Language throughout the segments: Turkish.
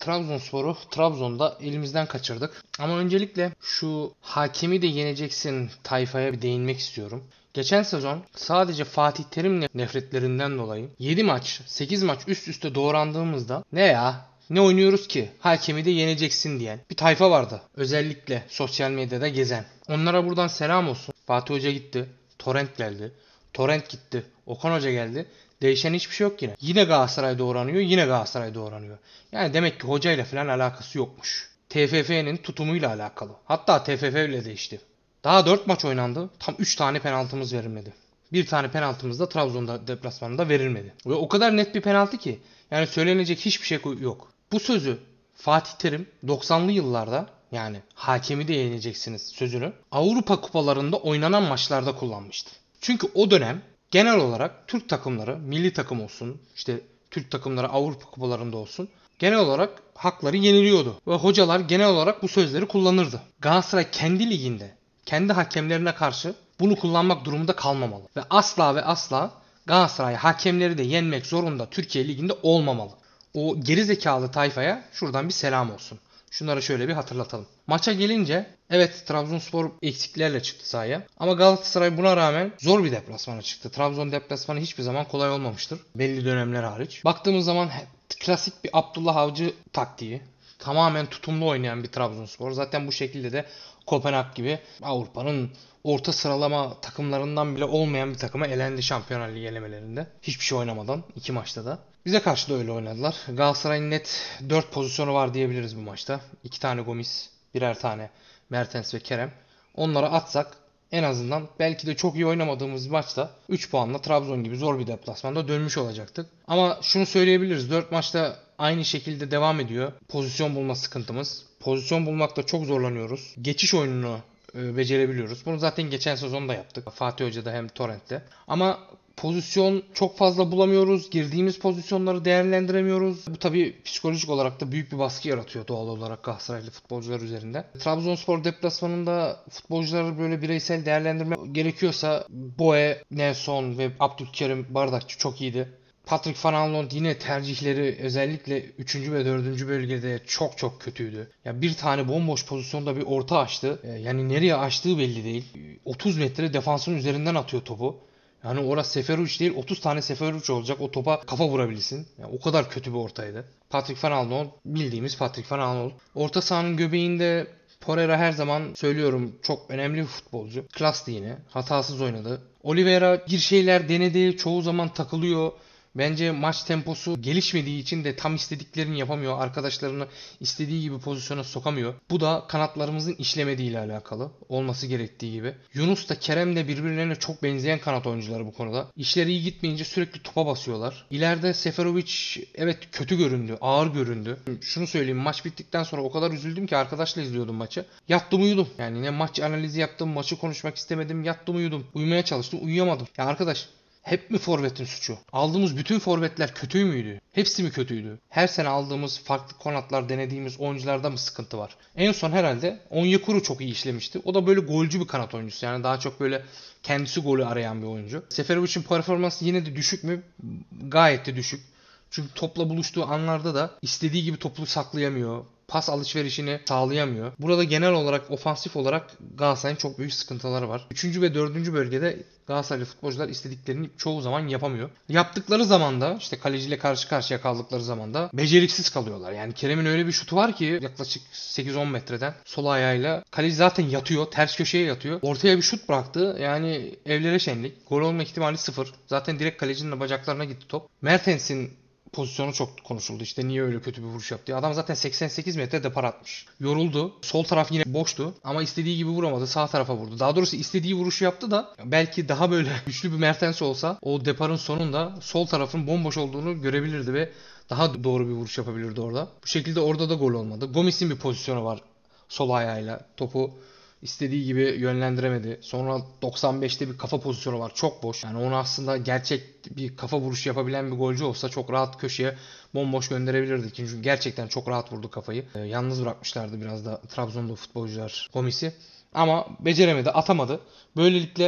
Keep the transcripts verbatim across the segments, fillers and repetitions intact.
Trabzonspor'u Trabzon'da elimizden kaçırdık. Ama öncelikle şu hakemi de yeneceksin tayfaya bir değinmek istiyorum. Geçen sezon sadece Fatih Terim'le nefretlerinden dolayı yedi maç, sekiz maç üst üste doğrandığımızda ne ya? Ne oynuyoruz ki? Hakemi de yeneceksin diyen bir tayfa vardı. Özellikle sosyal medyada gezen. Onlara buradan selam olsun. Fatih Hoca gitti. Torrent geldi. Torrent gitti. Okan Hoca geldi. Değişen hiçbir şey yok yine. Yine Galatasaray doğranıyor. Yine Galatasaray doğranıyor. Yani demek ki hocayla falan alakası yokmuş. T F F'nin tutumuyla alakalı. Hatta T F F bile değişti. Daha dört maç oynandı. Tam üç tane penaltımız verilmedi. Bir tane penaltımız da Trabzon'da deplasmanında verilmedi. Ve o kadar net bir penaltı ki. Yani söylenecek hiçbir şey yok. Bu sözü Fatih Terim doksanlı yıllarda, yani hakemi de yeneceksiniz sözünü, Avrupa kupalarında oynanan maçlarda kullanmıştı. Çünkü o dönem genel olarak Türk takımları, milli takım olsun, işte Türk takımları Avrupa kupalarında olsun, genel olarak hakları yeniliyordu. Ve hocalar genel olarak bu sözleri kullanırdı. Galatasaray kendi liginde, kendi hakemlerine karşı bunu kullanmak durumunda kalmamalı. Ve asla ve asla Galatasaray hakemleri de yenmek zorunda Türkiye Ligi'nde olmamalı. O gerizekalı tayfaya şuradan bir selam olsun. Şunları şöyle bir hatırlatalım. Maça gelince evet, Trabzonspor eksiklerle çıktı sahaya. Ama Galatasaray buna rağmen zor bir deplasmana çıktı. Trabzon deplasmanı hiçbir zaman kolay olmamıştır. Belli dönemler hariç. Baktığımız zaman klasik bir Abdullah Avcı taktiği. Tamamen tutumlu oynayan bir Trabzonspor. Zaten bu şekilde de Kopenhag gibi Avrupa'nın orta sıralama takımlarından bile olmayan bir takıma elendi Şampiyonlar Ligi elemelerinde. Hiçbir şey oynamadan iki maçta da. Bize karşı da öyle oynadılar. Galatasaray'ın net dört pozisyonu var diyebiliriz bu maçta. iki tane Gomis, birer tane Mertens ve Kerem. Onlara atsak en azından belki de çok iyi oynamadığımız maçta üç puanla Trabzon gibi zor bir deplasmanda dönmüş olacaktık. Ama şunu söyleyebiliriz. dört maçta aynı şekilde devam ediyor. Pozisyon bulma sıkıntımız. Pozisyon bulmakta çok zorlanıyoruz. Geçiş oyununu e, becerebiliyoruz. Bunu zaten geçen sezon da yaptık. Fatih Hoca'da hem Torrent'te. Ama pozisyon çok fazla bulamıyoruz. Girdiğimiz pozisyonları değerlendiremiyoruz. Bu tabii psikolojik olarak da büyük bir baskı yaratıyor doğal olarak Galatasaraylı futbolcular üzerinde. Trabzonspor deplasmanında futbolcuları böyle bireysel değerlendirme gerekiyorsa Boe, Nelson ve Abdülkerim Bardakçı çok iyiydi. Patrick Van Aanholt yine tercihleri özellikle üçüncü ve dördüncü bölgede çok çok kötüydü. Ya bir tane bomboş pozisyonda bir orta açtı. Yani nereye açtığı belli değil. otuz metre defansın üzerinden atıyor topu. Yani orası Seferovic değil, otuz tane Seferovic olacak, o topa kafa vurabilsin. Yani o kadar kötü bir ortaydı. Patrick Van Aanholt bildiğimiz Patrick Van Aanholt. Orta sahanın göbeğinde Torreira her zaman söylüyorum çok önemli bir futbolcu. Klastı yine. Hatasız oynadı. Oliveira bir şeyler denedi. Çoğu zaman takılıyor. Bence maç temposu gelişmediği için de tam istediklerini yapamıyor. Arkadaşlarını istediği gibi pozisyona sokamıyor. Bu da kanatlarımızın işlemediğiyle alakalı. Olması gerektiği gibi. Yunus da Kerem de birbirlerine çok benzeyen kanat oyuncuları bu konuda. İşleri iyi gitmeyince sürekli topa basıyorlar. İleride Seferovic evet kötü göründü. Ağır göründü. Şunu söyleyeyim, maç bittikten sonra o kadar üzüldüm ki arkadaşla izliyordum maçı. Yattım uyudum. Yani ne maç analizi yaptım, maçı konuşmak istemedim. Yattım uyudum. Uyumaya çalıştım, uyuyamadım. Ya arkadaş, hep mi forvetin suçu? Aldığımız bütün forvetler kötü müydü? Hepsi mi kötüydü? Her sene aldığımız farklı kanatlar denediğimiz oyuncularda mı sıkıntı var? En son herhalde Onyekuru çok iyi işlemişti. O da böyle golcü bir kanat oyuncusu. Yani daha çok böyle kendisi golü arayan bir oyuncu. Seferovic'in performansı yine de düşük mü? Gayet de düşük. Çünkü topla buluştuğu anlarda da istediği gibi topu saklayamıyor. Pas alışverişini sağlayamıyor. Burada genel olarak ofansif olarak Galatasaray'ın çok büyük sıkıntıları var. Üçüncü ve dördüncü bölgede Galatasaraylı futbolcular istediklerini çoğu zaman yapamıyor. Yaptıkları zaman da işte kaleciyle karşı karşıya kaldıkları zaman da beceriksiz kalıyorlar. Yani Kerem'in öyle bir şutu var ki yaklaşık sekiz on metreden sol ayağıyla kaleci zaten yatıyor. Ters köşeye yatıyor. Ortaya bir şut bıraktı. Yani evlere şenlik. Gol olma ihtimali sıfır. Zaten direkt kalecinin bacaklarına gitti top. Mertens'in pozisyonu çok konuşuldu. İşte niye öyle kötü bir vuruş yaptı. Adam zaten seksen sekiz metre depar atmış. Yoruldu. Sol taraf yine boştu. Ama istediği gibi vuramadı. Sağ tarafa vurdu. Daha doğrusu istediği vuruşu yaptı da belki daha böyle güçlü bir Mertens olsa o deparın sonunda sol tarafın bomboş olduğunu görebilirdi ve daha doğru bir vuruş yapabilirdi orada. Bu şekilde orada da gol olmadı. Gomis'in bir pozisyonu var. Sol ayağıyla topu istediği gibi yönlendiremedi. Sonra doksan beşte bir kafa pozisyonu var. Çok boş. Yani onu aslında gerçek bir kafa vuruşu yapabilen bir golcü olsa çok rahat köşeye bomboş gönderebilirdi. Çünkü gerçekten çok rahat vurdu kafayı. Ee, yalnız bırakmışlardı biraz da Trabzonlu futbolcular Gomis'i. Ama beceremedi, atamadı. Böylelikle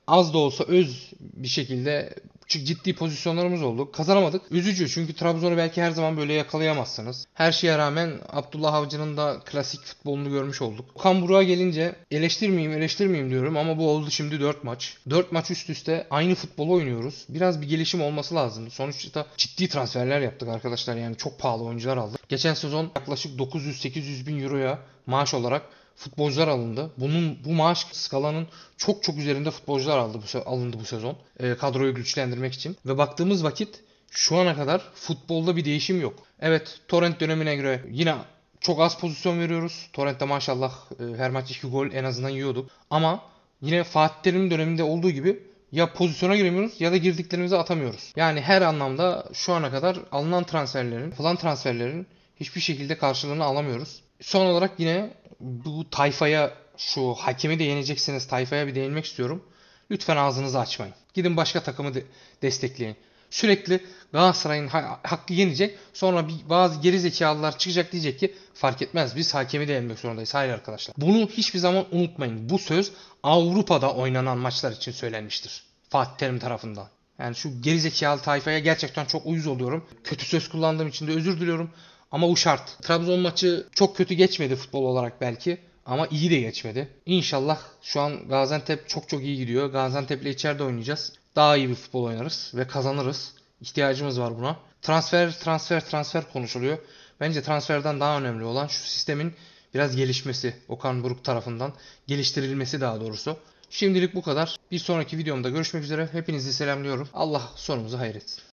az da olsa öz bir şekilde ciddi pozisyonlarımız oldu. Kazanamadık. Üzücü çünkü Trabzon'u belki her zaman böyle yakalayamazsınız. Her şeye rağmen Abdullah Avcı'nın da klasik futbolunu görmüş olduk. Okan Buruk'a gelince eleştirmeyeyim eleştirmeyeyim diyorum ama bu oldu şimdi dört maç. dört maç üst üste aynı futbolu oynuyoruz. Biraz bir gelişim olması lazım. Sonuçta ciddi transferler yaptık arkadaşlar. Yani çok pahalı oyuncular aldık. Geçen sezon yaklaşık dokuz yüz sekiz yüz bin euroya maaş olarak futbolcular alındı. Bunun bu maaş skalanın çok çok üzerinde futbolcular aldı bu alındı bu sezon. E, kadroyu güçlendirmek için ve baktığımız vakit şu ana kadar futbolda bir değişim yok. Evet, Torrent dönemine göre yine çok az pozisyon veriyoruz. Torrent'te maşallah e, her maç iki gol en azından yiyorduk. Ama yine Fatih Terim döneminde olduğu gibi ya pozisyona giremiyoruz ya da girdiklerimizi atamıyoruz. Yani her anlamda şu ana kadar alınan transferlerin, falan transferlerin hiçbir şekilde karşılığını alamıyoruz. Son olarak yine bu tayfaya, şu hakemi de yeneceksiniz tayfaya bir değinmek istiyorum. Lütfen ağzınızı açmayın. Gidin başka takımı de destekleyin. Sürekli Galatasaray'ın ha- hakkı yenecek. Sonra bir, bazı gerizekalılar çıkacak diyecek ki fark etmez biz hakemi de yenmek zorundayız. Hayır arkadaşlar. Bunu hiçbir zaman unutmayın. Bu söz Avrupa'da oynanan maçlar için söylenmiştir. Fatih Terim tarafından. Yani şu gerizekalı tayfaya gerçekten çok uyuz oluyorum. Kötü söz kullandığım için de özür diliyorum. Ama bu şart. Trabzon maçı çok kötü geçmedi futbol olarak belki. Ama iyi de geçmedi. İnşallah şu an Gaziantep çok çok iyi gidiyor. Gaziantep'le içeride oynayacağız. Daha iyi bir futbol oynarız ve kazanırız. İhtiyacımız var buna. Transfer, transfer, transfer konuşuluyor. Bence transferden daha önemli olan şu sistemin biraz gelişmesi. Okan Buruk tarafından geliştirilmesi daha doğrusu. Şimdilik bu kadar. Bir sonraki videomda görüşmek üzere. Hepinizi selamlıyorum. Allah sonumuzu hayretsin.